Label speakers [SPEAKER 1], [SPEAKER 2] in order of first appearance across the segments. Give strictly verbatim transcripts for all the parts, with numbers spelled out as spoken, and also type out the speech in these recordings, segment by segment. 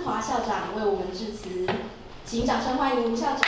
[SPEAKER 1] 思华校长为我们致辞，请掌声欢迎吴校长。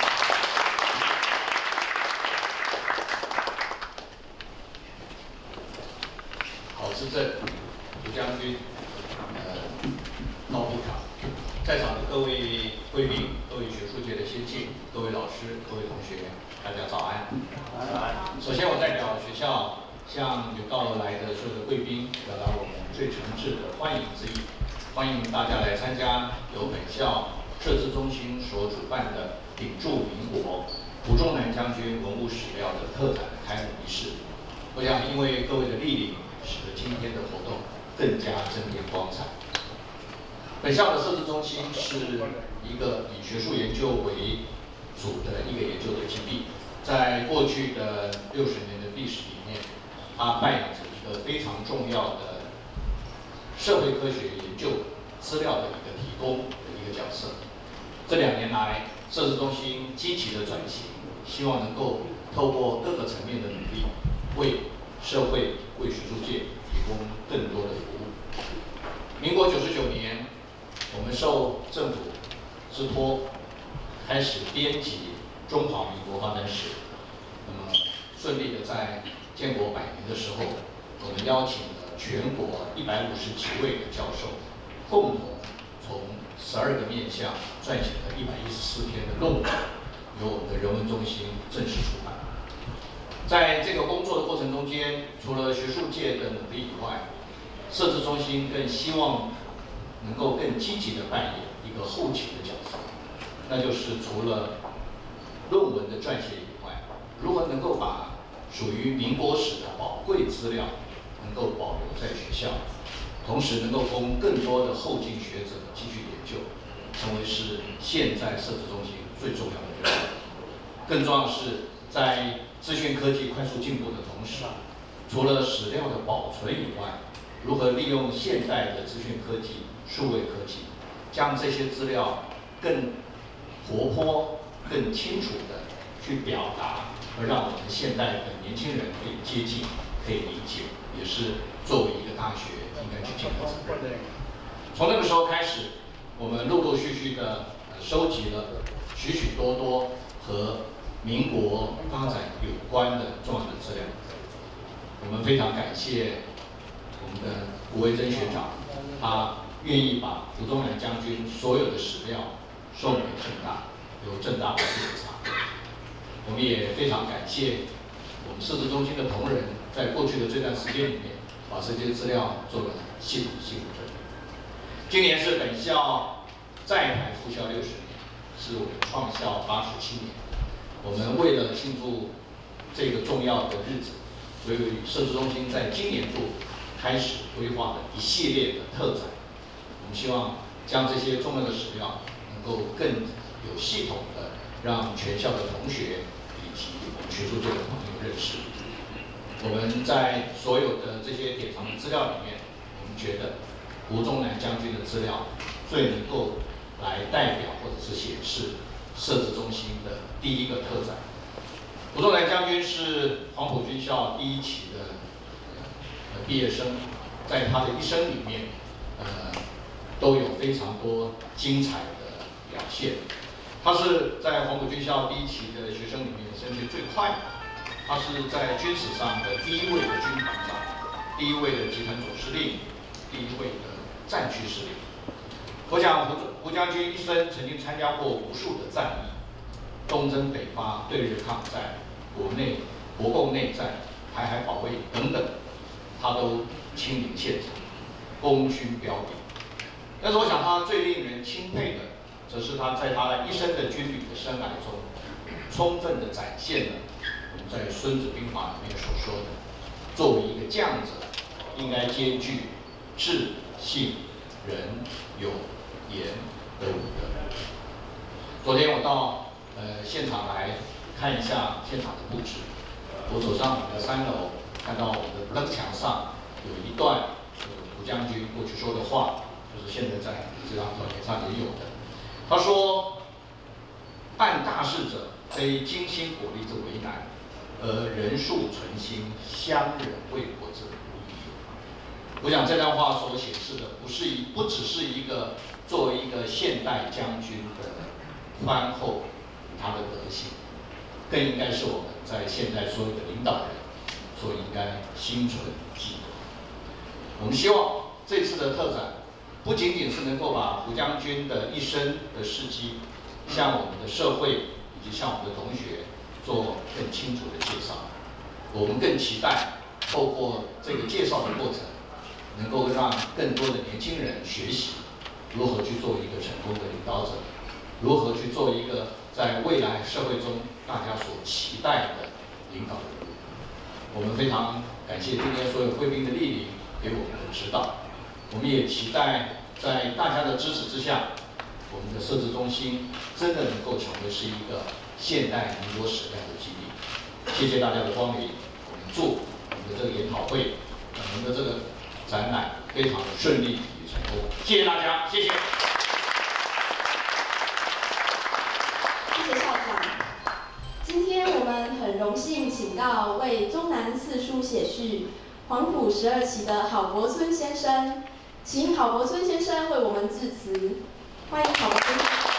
[SPEAKER 2] 郝思正、吴将军、呃，高比卡，在场的各位贵宾、各位学术界的先进、各位老师、各位同学，大家早安。早安。首先，我代表学校向有到而来的所有的贵宾表达我们最诚挚的欢迎之意，欢迎大家来参加由本校设置中心所主办的鼎祝民国胡宗南将军文物史料的特展的开幕仪式。我想，因为各位的莅临，使得今天的活动更加增添光彩。本校的设置中心是一个以学术研究为主的一个研究的基地，在过去的六十年的历史里面，它扮演着一个非常重要的社会科学研究资料的一个提供的一个角色。这两年来，设置中心积极的转型，希望能够透过各个层面的努力，为社会、为学术界提供更多的服务。民国九十九年，我们受政府之托，开始编辑《中华民国发展史》。那么顺利的在建国百年的时候，我们邀请了全国一百五十几位的教授，共同从十二个面向撰写了一百一十四篇的论文，由我们的人文中心正式出版。在这个工作的过程中间，除了学术界的努力以外，设置中心更希望能够更积极的扮演一个后勤的角色，那就是除了论文的撰写以外，如何能够把属于民国史的宝贵资料能够保留在学校，同时能够供更多的后进学者继续研究，成为是现在设置中心最重要的任务。更重要的是，在资讯科技快速进步的同时，除了史料的保存以外，如何利用现代的资讯科技、数位科技，将这些资料更活泼、更清楚的去表达，而让我们现代的年轻人可以接近、可以理解，也是作为一个大学应该去尽的责任。从那个时候开始，我们陆陆续续的收集了许许多多和民国发展有关的重要的资料。我们非常感谢我们的吴维珍学长，他愿意把胡宗南将军所有的史料送给政大，由政大来检查。我们也非常感谢我们设置中心的同仁，在过去的这段时间里面，把这些资料做了系统性的整理。今年是本校在台复校六十年，是我们创校八十七年。我们为了庆祝这个重要的日子，所以设置中心在今年度开始规划了一系列的特展。我们希望将这些重要的史料能够更有系统的让全校的同学以及我们学术界的朋友认识。我们在所有的这些典藏的资料里面，我们觉得胡宗南将军的资料最能够来代表或者是显示设置中心的第一个特展。胡宗南将军是黄埔军校第一期的呃毕业生，在他的一生里面，呃，都有非常多精彩的表现。他是在黄埔军校第一期的学生里面升学最快的，他是在军史上的第一位的军团长，第一位的集团总司令，第一位的战区司令。我想胡胡将军一生曾经参加过无数的战役，东征北伐、对日抗战、国内国共内战、台海保卫等等，他都亲临现场，功勋彪炳。但是我想他最令人钦佩的，则是他在他一生的军旅的生涯中，充分的展现了我们在《孙子兵法》里面所说的，作为一个将者，应该兼具智、信、仁、勇、严的五德。昨天我到呃现场来看一下现场的布置，我走上我们的三楼，看到我们的灯墙上有一段胡将军过去说的话，就是现在在这张照片上也有的。他说：“办大事者，非精心国力之为难，而人数存心，乡人为国之无益。” 我想这段话所显示的，不是一不只是一个作为一个现代将军的宽厚，他的德行，更应该是我们在现在所有的领导人所应该心存记得。我们希望这次的特展，不仅仅是能够把胡将军的一生的事迹，向我们的社会以及向我们的同学做更清楚的介绍，我们更期待透过这个介绍的过程，能够让更多的年轻人学习如何去做一个成功的领导者，如何去做一个在未来社会中大家所期待的领导人。我们非常感谢今天所有贵宾的莅临，给我们的指导。我们也期待在大家的支持之下，我们的设置中心真的能够成为是一个现代民国时代的基地。谢谢大家的光临，我们祝我们的这个研讨会，我们的这个展览非常的顺利与成功。谢谢大家，谢谢。
[SPEAKER 1] 谢谢校长。今天我们很荣幸请到为中南四书写序黄埔十二期的郝柏村先生，请郝柏村先生为我们致辞。欢迎郝柏村先生。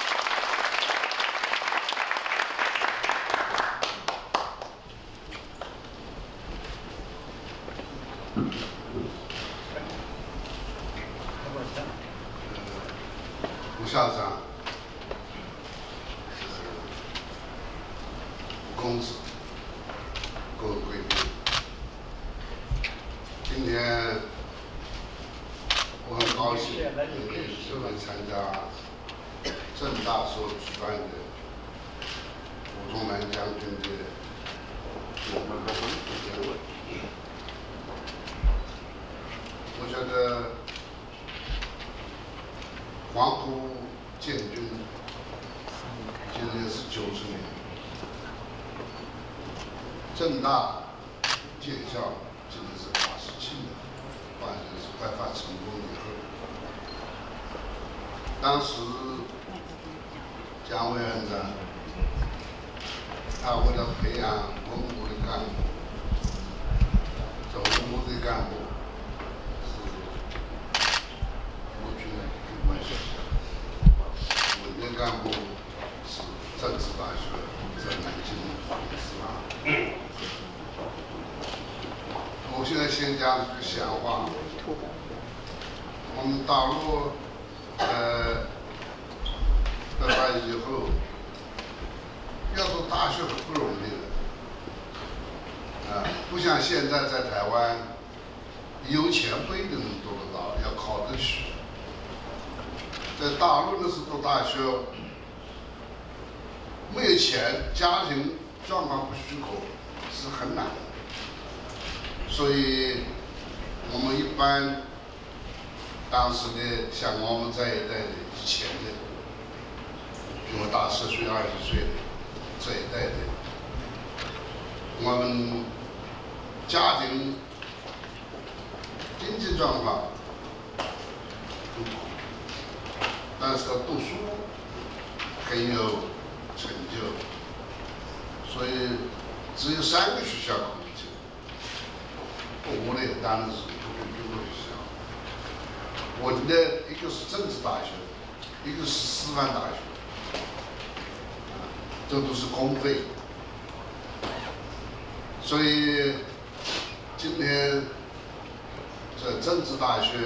[SPEAKER 3] 胡校长、胡公子、各位贵宾，今天我很高兴能有机会参加政大所举办的胡宗南将军的演讲。我觉得黄埔建军今年是九十年，政大建校今年是八十七年，反正是开发成功以后，当时蒋委员长他为了培养文武的干部，这文武的干部。文员干部是政治大学在南京是吧？我现在先讲这个闲话。我们大陆呃到大以后，要读大学很不容易的，啊，不像现在在台湾，有钱不一定能读得到，要考得去。在大陆那时候读大学，没有钱，家庭状况不许可，是很难的。所以，我们一般当时的像我们这一代的以前的，比我大十岁、二十岁的这一代的，我们家庭经济状况不好。但是他读书很有成就，所以只有三个学校可以进。我的当然是普通中国学校，我的一个是政治大学，一个是师范大学，这都是公费。所以今天在政治大学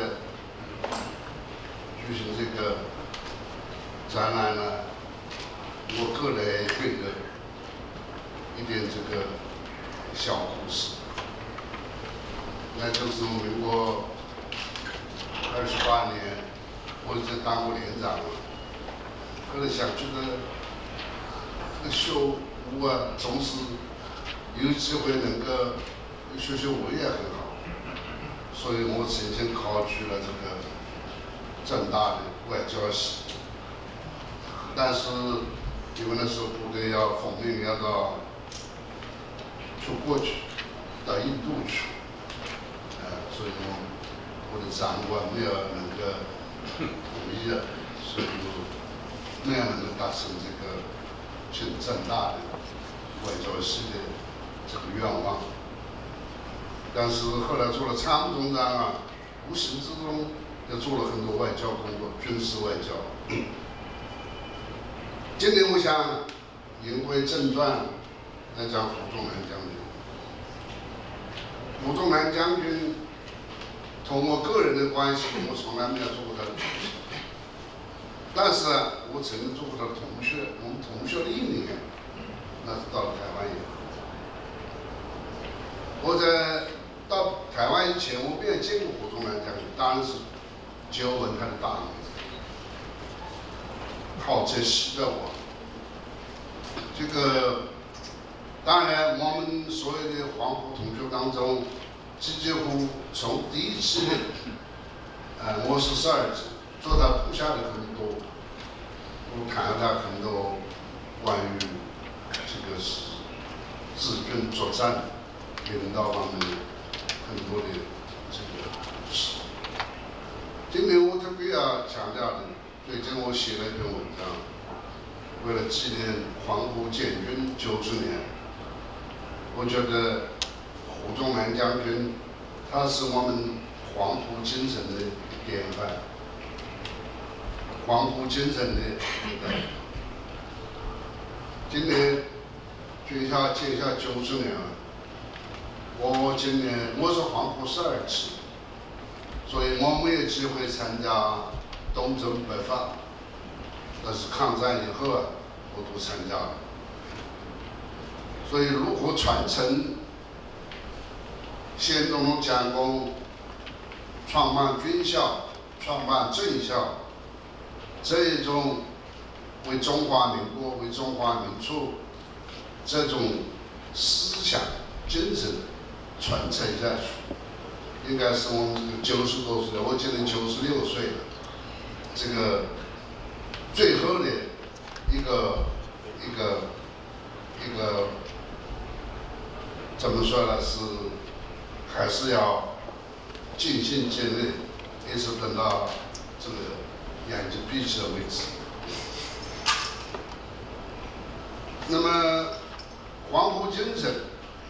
[SPEAKER 3] 举行这个展览呢，我个人觉得一点这个小故事，那就是民国二十八年，我就当过连长了。后来想觉得这个修武啊，总是有机会能够学学武也很好，所以我曾经考取了这个政大的外交系。但是因为那时候部队要奉命要到出国去，到印度去，呃，所以我我的长官没有能够同意了，所以就没有能够达成这个进政大的外交系的这个愿望。但是后来做了参谋总长啊， 无形之中也做了很多外交工作，军事外交。今天我想言归正传，来讲胡宗南将军。胡宗南将军同我个人的关系，我从来没有做过他的同学，但是我曾经做过他的同学。我们同学的一年，那是到了台湾以后。我在到台湾以前，我没有见过胡宗南将军，当然是久闻他的大名字，好这吸的我。这个当然，我们所有的黄埔同学当中，几乎从第一期的呃模式十二级做到部下的很多，我谈了他很多关于这个是治军作战、领导方面的很多的这个故事。今天我特别要强调的，最近我写了一篇文章，为了纪念黄埔建军九十年，我觉得胡宗南将军他是我们黄埔精神的典范，黄埔精神的典范。今年军校建校九十年了，我今年我是黄埔十二期，所以我没有机会参加东征北伐，但是抗战以后啊，我都参加了。所以如何传承先总统蒋公创办军校、创办政校这一种为中华民国、为中华民族这种思想精神传承下去，应该是我们九十多岁，我今年九十六岁了，这个最后的一个一个一个怎么说呢？是还是要尽心尽力，一直等到这个眼睛闭起来为止。那么黄埔精神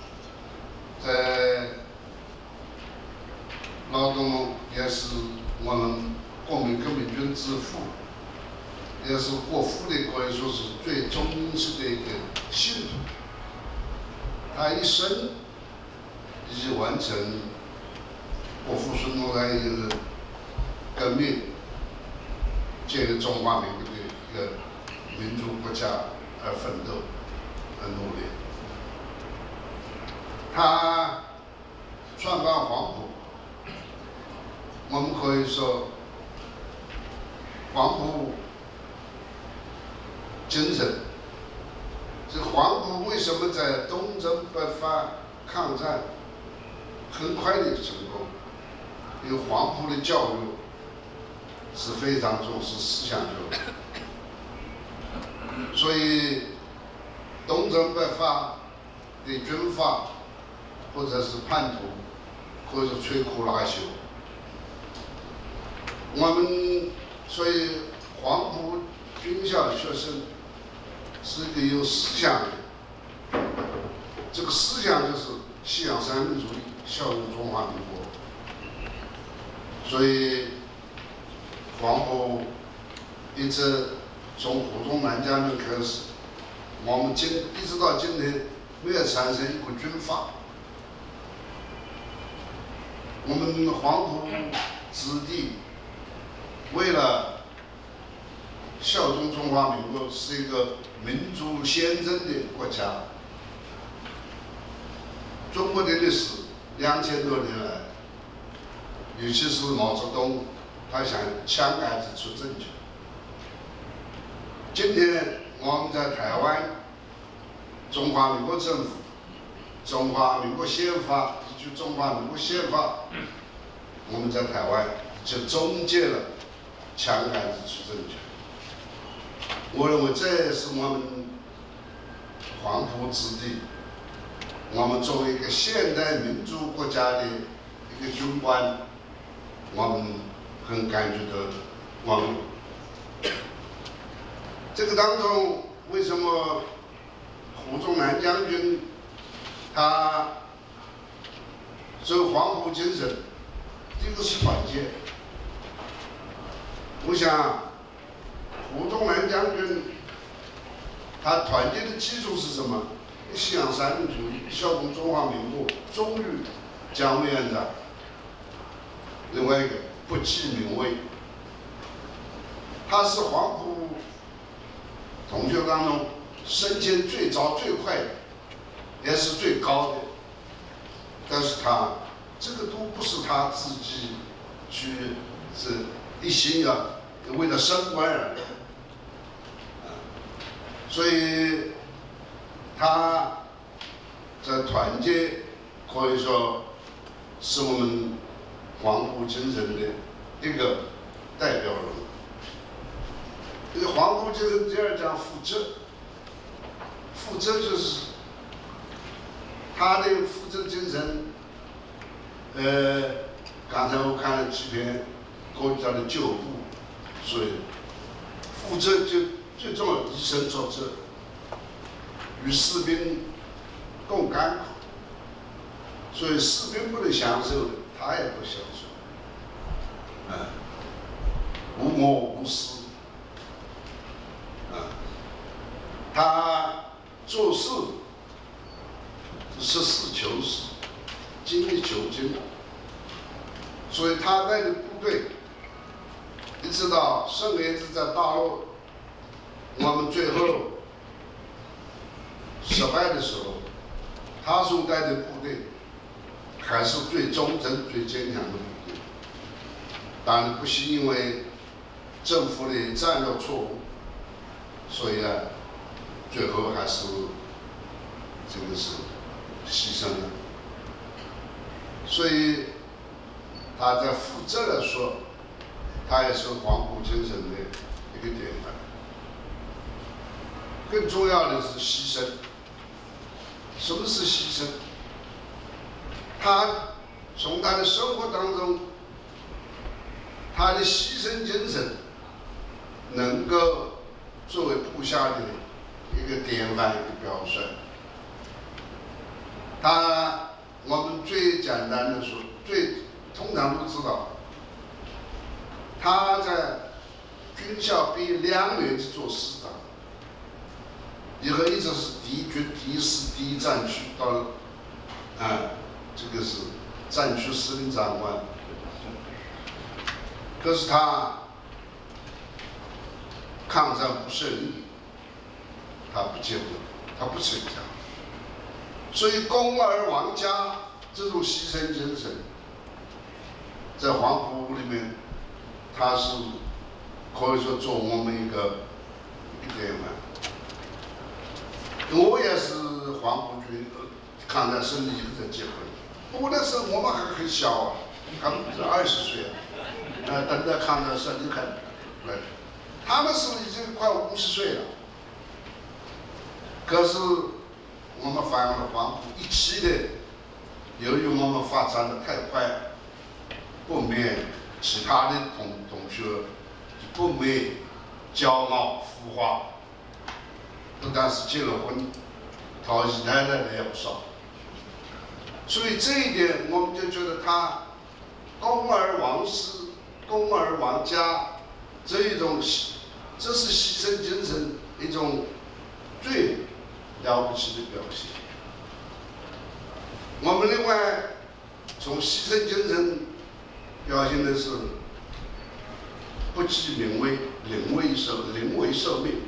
[SPEAKER 3] 在劳动也是我们国民革命军之父，也是国父的可以说是最忠实的一个信徒。他一生以完成国父孙中山一个革命，建立中华民国的一个民主国家而奋斗，而努力。他创办黄埔，我们可以说黄埔精神。这黄埔为什么在东征北伐抗战很快的成功？因为黄埔的教育是非常重视思想教育，所以东征北伐的军阀或者是叛徒，或者摧枯拉朽，我们所以黄埔军校的学生是一个有思想的，这个思想就是信仰三民主义，效忠中华民国。所以黄埔一直从胡宗南将军开始，我们今一直到今天没有产生一股军阀。我们黄埔子弟为了效忠中华民国，是一个民主宪政的国家。中国的历史两千多年来，尤其是毛泽东，他想枪杆子出政权。今天我们在台湾，中华民国政府、中华民国宪法以及中华民国宪法，我们在台湾就终结了枪杆子出政权。我认为这是我们黄埔子弟，我们作为一个现代民主国家的一个军官，我们很感觉到光荣。这个当中，为什么胡宗南将军他这个黄埔精神， 这个是团结。我想，胡宗南将军他团结的基础是什么？信仰三民主义，效忠中华民国，忠于蒋委员长。另外一个不计民威，他是黄埔同学当中升迁最早最快的，也是最高的。但是他这个都不是他自己去是一心要为了升官而来，所以他在团结可以说是我们黄埔精神的一个代表人物。这个黄埔精神第二讲负责，负责就是他的负责精神。呃，刚才我看了几篇国家的旧部，所以负责就最重要，以身作则，与士兵共甘苦。所以士兵不能享受的，他也不享受。啊，无我无私。啊，他做事实事求是，精益求精。所以他带的部队，一直到孙连子在大陆，我们最后失败的时候，他所带的部队还是最忠贞、最坚强的部队。当然不是因为政府的战略错误，所以呢，最后还是这个是牺牲了。所以他在负责来说，他也是黄埔精神的一个典范。更重要的是牺牲。什么是牺牲？他从他的生活当中，他的牺牲精神能够作为部下的一个典范、一个表率。他我们最简单的说，最通常都知道，他在军校毕业两年去做师长，以后一直是敌军第一师第一战区到了，啊，这个是战区司令长官。可是他抗战不胜利，他不结婚，他不成家，所以公儿亡家这种牺牲精神，在黄埔里面，他是可以说做我们一个一个典范。我也是黄埔军抗战胜利以后才结婚，不过那时候我们还很小啊，还不是二十岁啊，呃，等到抗战胜利还来，他们是已经快五十岁了。可是我们反而黄埔一期的，由于我们发展的太快，不免其他的同同学不免骄傲浮华。不但是结了婚，讨姨奶奶的也不少，所以这一点我们就觉得他公儿亡师、公儿亡家这一种，这是牺牲精神一种最了不起的表现。我们另外从牺牲精神表现的是不计民威、临危受临危受命。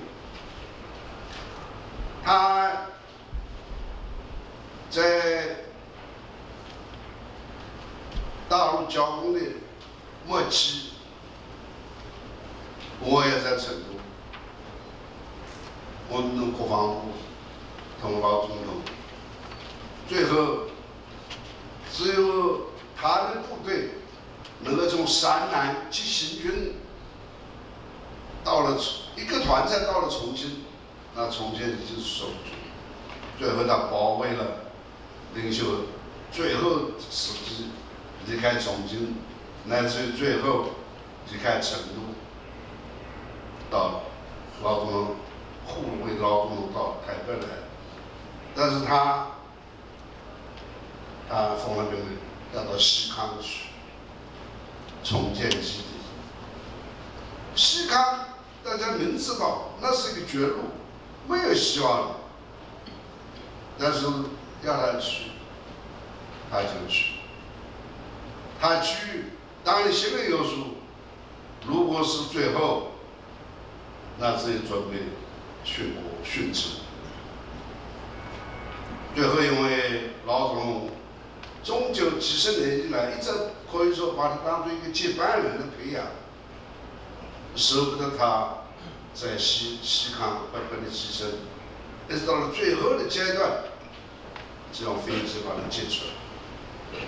[SPEAKER 3] 他在大陆交工的末期，我也在成都，我们的国防部同老总统，最后只有他的部队能够从山南急行军到了一个团才到了重庆。那重庆已经守住，最后他包围了领袖，最后时机离开重庆，乃至于最后离开成都，到老总统护卫老总统到台北来，但是他他奉了命令要到西康去， 重建基地。西康大家明知道那是一个绝路，没有希望了，但是要他去，他就去。他去，当然心里有数。如果是最后，那自己准备殉国殉职。最后，因为老总终究几十年以来，一直可以说把他当做一个接班人的培养，舍不得他在西西康白白的牺牲，但是到了最后的阶段，这种飞机把他接出来。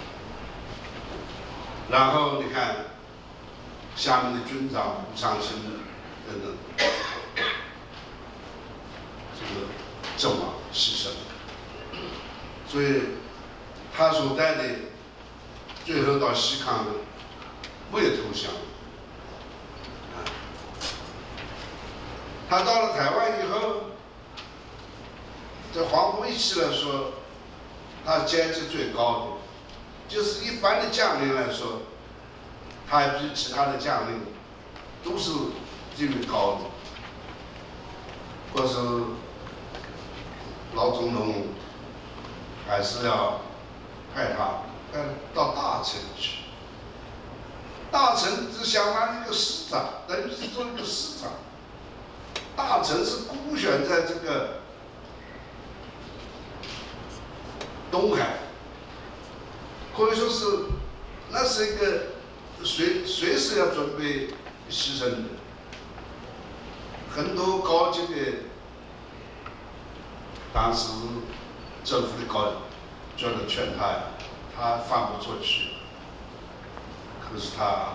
[SPEAKER 3] 然后你看，下面的军长吴长兴等等，这个阵亡牺牲。所以他所带的最后到西康没有投降。啊，他到了台湾以后，在黄埔一期来说，他阶级最高的，就是一般的将领来说，他比其他的将领都是地位高的。可是老总统还是要派他派到大城去。大城只相当于一个师长，等于是做一个师长。大城是孤悬在这个东海，可以说是那是一个随随时要准备牺牲的。很多高级的当时政府的高觉得劝他呀，他放不出去，可是他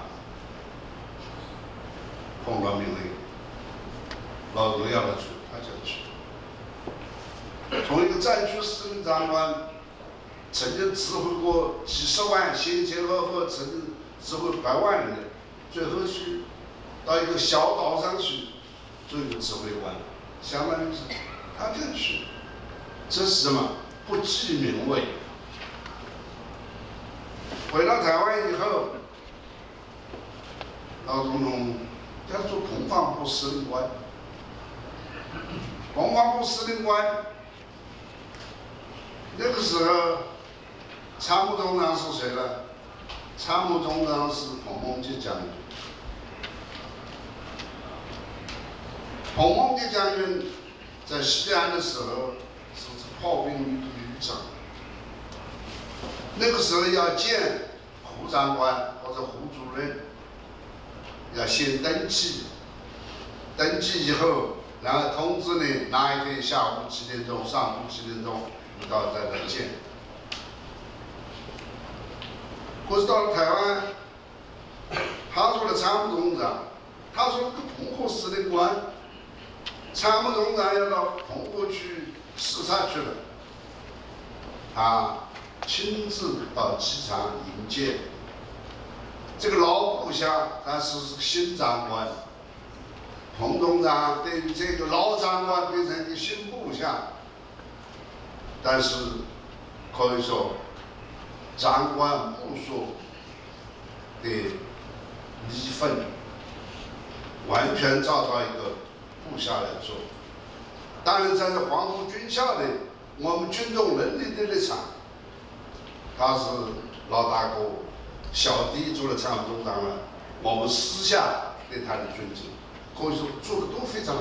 [SPEAKER 3] 奉了命令，老总要他去，他就去。从一个战区司令长官，曾经指挥过几十万先前后后，曾经指挥百万人的，最后去到一个小岛上去做一个指挥官，相当于是他就去。这是什么？不计名位。回到台湾以后，老总统要做国防部司令官。国防部司令官那个时候，参谋总长是谁呢？参谋总长是彭孟基将军。彭孟基将军在西安的时候是炮兵旅的旅长。那个时候要见胡长官或者胡主任，要先登记，登记以后，然后通知你哪一天下午几点钟、上午几点钟，你到这来见。可是到了台湾，他做了参谋总长，他说个澎湖司令官，参谋总长要到澎湖去视察去了，他亲自到机场迎接。这个老部下，但是是个新长官，彭总长对于这个老长官变成一个新部下，但是可以说，长官部属的离分，完全照到一个部下来做。当然，站在黄埔军校的我们军种伦理的立场，他是老大哥，小弟做了参谋总长了，我们私下对他的尊敬，可以说做的都非常好。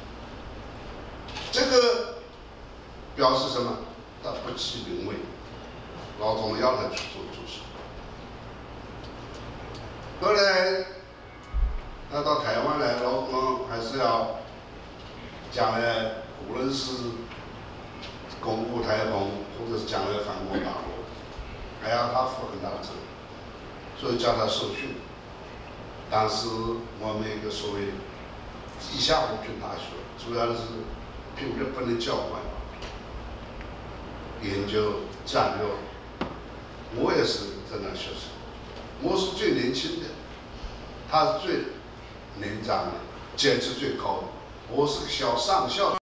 [SPEAKER 3] 这个表示什么？他不计名位，老总要他去做主席。后来他到台湾来，老总还是要将来无论是巩固台澎，或者是将来反攻大陆，还要他负很大的责任，所以叫他受训。当时我们一个所谓地下陆军大学，主要是聘日本的教官，研究战略。我也是在那学生，我是最年轻的，他是最年长的，阶级最高的，我是个小上校。